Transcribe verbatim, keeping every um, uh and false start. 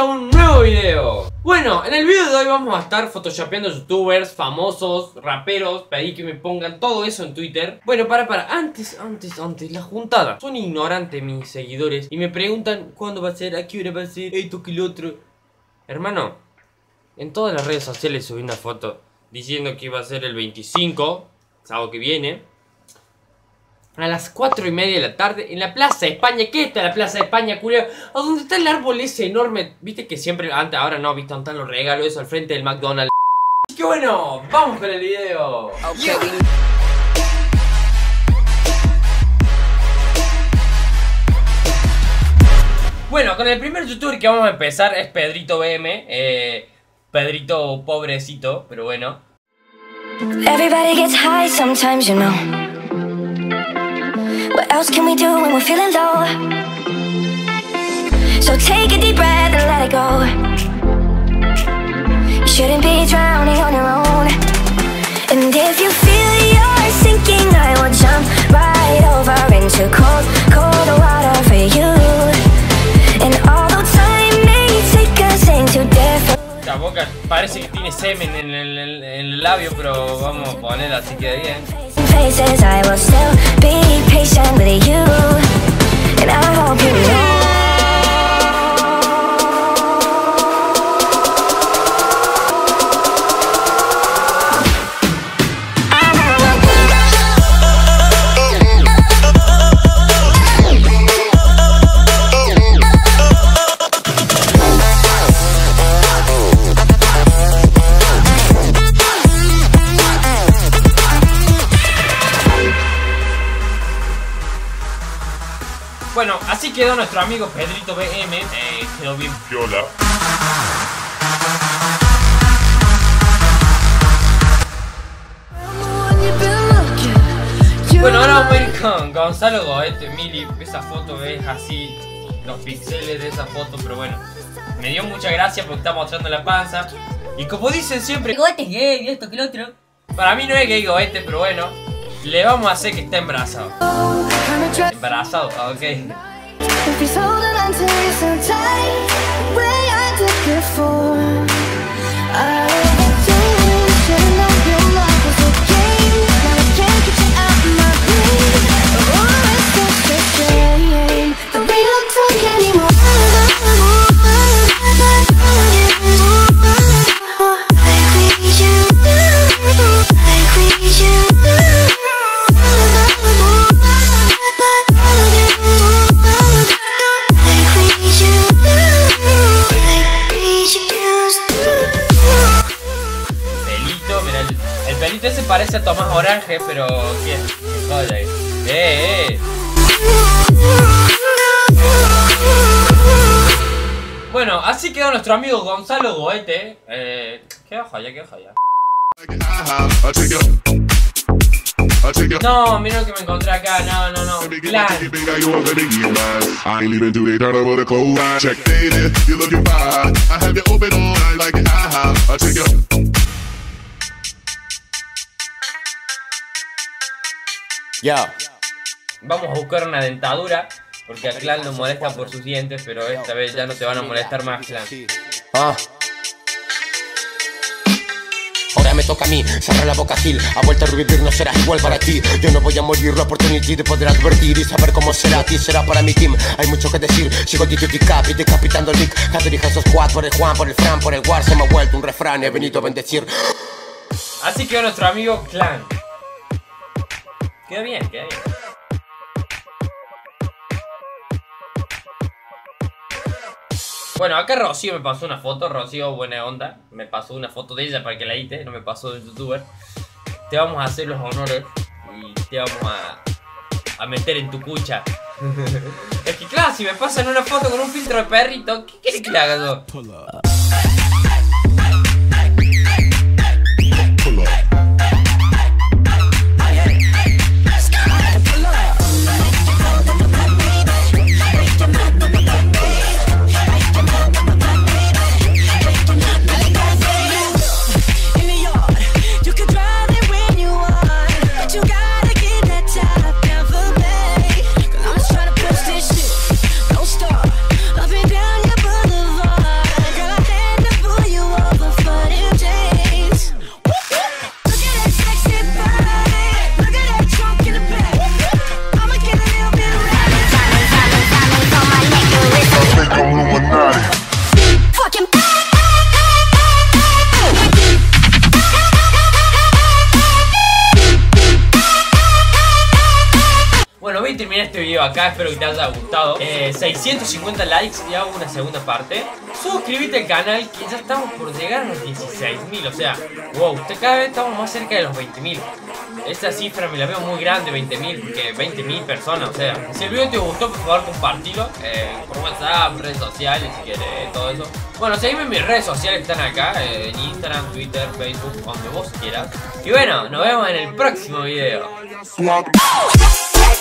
un nuevo video. Bueno, en el video de hoy vamos a estar photoshopeando youtubers, famosos, raperos. Pedí que me pongan todo eso en Twitter. Bueno, para, para, antes, antes, antes, la juntada. Son ignorantes mis seguidores y me preguntan cuándo va a ser, a qué hora va a ser, esto que lo otro. Hermano, en todas las redes sociales subí una foto diciendo que iba a ser el veinticinco, sábado que viene, a las cuatro y media de la tarde en la Plaza de España. ¿Qué está la Plaza de España, culero? ¿A dónde está el árbol ese enorme? Viste que siempre, antes, ahora no, viste dónde están los regalos, eso al frente del McDonald's. Así que bueno, vamos con el video. Okay. Bueno, con el primer youtuber que vamos a empezar es Pedrito B M. Eh, Pedrito pobrecito, pero bueno. Everybody gets high sometimes, you know. What else can we do when we're feeling low? So take a deep breath and let it go. You shouldn't be drowning on your own. And if you feel you're sinking, I will jump right over into cold, cold water for you. And although time may take us into different... La boca parece que tiene semen en el, en el labio, pero vamos a poner así que bien. Places I will still be patient with you, and I hope you know. Bueno, así quedó nuestro amigo Pedrito B M. Eh, quedó bien piola. Bueno, ahora vamos a ir con Gonzalo Goete, Mili. Esa foto es así, los píxeles de esa foto, pero bueno, me dio mucha gracia porque está mostrando la panza. Y como dicen siempre, Goete es gay, esto que lo otro. Para mí no es gay Goete, pero bueno, le vamos a hacer que esté embarazado. Embarazado, ok. Ese parece a Tomás Orange, pero ¿quién? Oye, eh, eh. Bueno, así quedó nuestro amigo Gonzalo Goete. Eh, ¿Qué baja ya? ¿Qué baja ya? No, mira lo que me encontré acá. No, no, no. Clan. Yeah. Vamos a buscar una dentadura, porque a Clan lo molesta por sus dientes, pero esta vez ya no te van a molestar más, Clan. Ah. Ahora me toca a mí, cerrar la boca Gil. A vuelta a revivir no será igual para ti. Yo no voy a morir, la oportunidad de poder advertir y saber cómo será a ti, será para mi team. Hay mucho que decir, sigo Titi Cap y decapitando el Nick. Cada dirige esos squad por el Juan, por el Fran, por el War. Se me ha vuelto un refrán, he venido a bendecir. Así quedó nuestro amigo Clan. Queda bien, queda bien. Bueno, acá Rocío me pasó una foto. Rocío, buena onda. Me pasó una foto de ella para que la edite. No me pasó de un youtuber. Te vamos a hacer los honores y te vamos a, a meter en tu cucha. Es que claro, si me pasan una foto con un filtro de perrito, ¿qué quieres que le haga yo? terminar este video acá, espero que te haya gustado. eh, seiscientos cincuenta likes y hago una segunda parte. Suscríbete al canal, que ya estamos por llegar a los dieciséis mil. O sea, wow, cada vez estamos más cerca de los veinte mil. Esta cifra me la veo muy grande, veinte mil, porque veinte mil personas, o sea. Si el video te gustó, por favor compartilo eh, por WhatsApp, redes sociales, si quieres, todo eso. Bueno, seguime en mis redes sociales que están acá, eh, en Instagram, Twitter, Facebook, donde vos quieras. Y bueno, nos vemos en el próximo video.